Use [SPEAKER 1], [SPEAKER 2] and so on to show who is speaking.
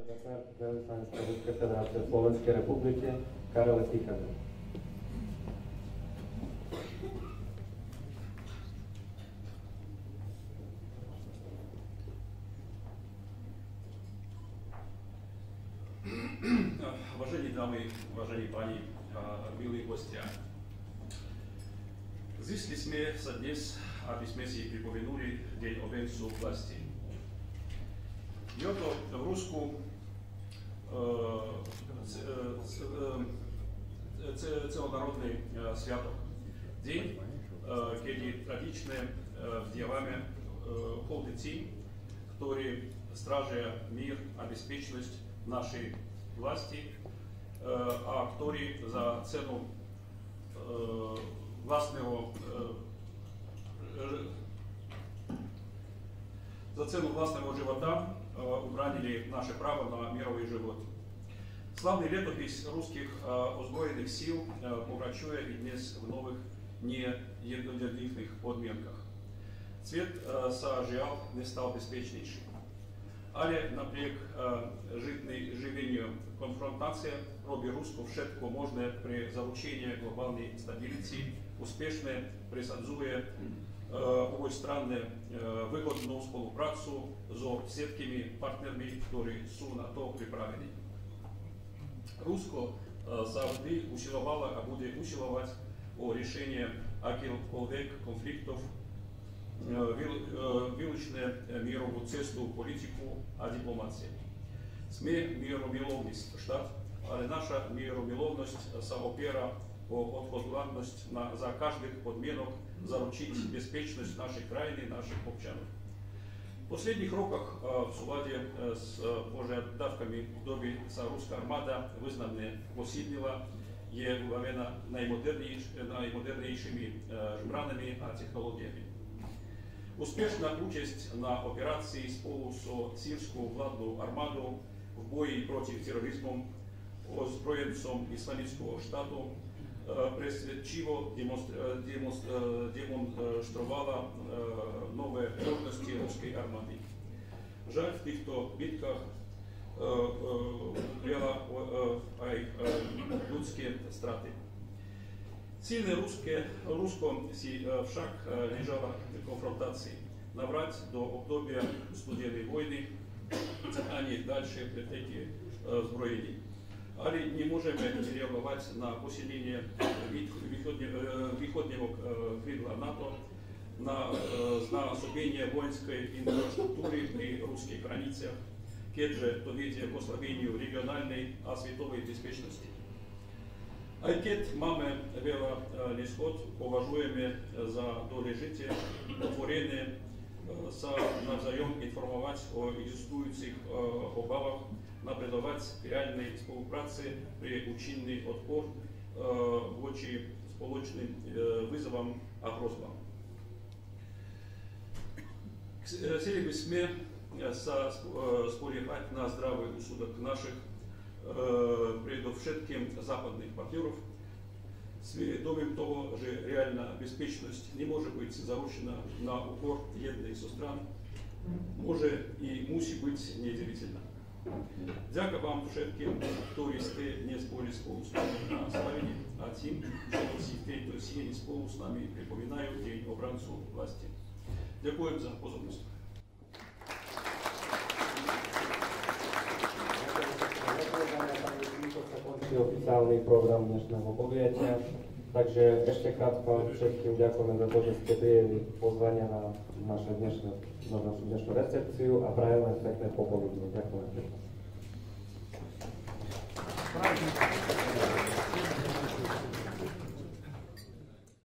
[SPEAKER 1] veľvyslanectva Ruskej federácie v Slovenskej republike Karel Tichany.
[SPEAKER 2] Уважаемые дамы, уважаемые пани, милые гости. Зисли сме са днес, аби сме си приповинули день обенцу власти. Јото руску целонародный святок. День, kiedy tradycznie wdziewamy hołdycy, którzy strażą мир, обеспеченность нашей власти, а которые за цену власного живота убранили наше право на мировый живот. Славный летопись русских озброенных сил пограчує і днес в нових неєднодільних подмінках. Світ сажіал не став безпечнішим. Але наpriek живенню конфронтація робить Руську všetko можне при залученні глобальної стабілізації, успішно присаджує обоюстранну вигодну співпрацю з всіми партнерами, які są на то приправлені. Русько завжди усилувало, а буде усилувати у рішенні якихось конфліктів, вилучне мирову цесту політику, а дипломація. Сме миромиловний штат, але наша миромиловність опира о відповідальність за кожних подмінок заручить безпечність нашої країни, наших обчанів. В последних роках в суладі з пожеждавками в добі руська армада визнана посильніла, є виведена наймодернішими збраними технологіями. Успішна участь на операції спolu з сирською владною армадою в бої проти тероризму озброєнцем Ісламського штату пресвідчиво демонструвала нові можливості руської армади. Жаль, в тихто битках брала людські страти. Сильне Русько však лежала в конфронтації. Наврать до обдобія студійної війни, а не дальше претеки зброєння. Але не можемо не реагувати на посилення виходнього крила НАТО, на особення воїнської інфраструктури при руських границях, кедже то веде к ослаблению региональной, а світової безпечності. Айкет mamy wiele niesход, považujeme za dôležité otvorené sa navzájom informovať o existujúcich obavách, napredovať v reálnej spolupráci pri účinný odpor voči spoločným výzvam a hrozbám. Chceli by sme sa spoliehať na zdravý úsudok našich предвсім западних партнерів, свідомим того, що реальна безпечність не може бути заручена на укор єдної зі стран, може і мусить бути неділительна. Дяка вам всім, які сте не спорі спolu з нами на славені, а тим, що всі в тій сіні спolu з нами припоминають День обранцю власті. Дякую за позорність.
[SPEAKER 1] Oficiálny program dnešného podujatia. Takže ešte krátko všetkým ďakujeme za to, že ste prijeli pozvania na našu dnešnú recepciu a prajeme pekné popoludne. Ďakujem.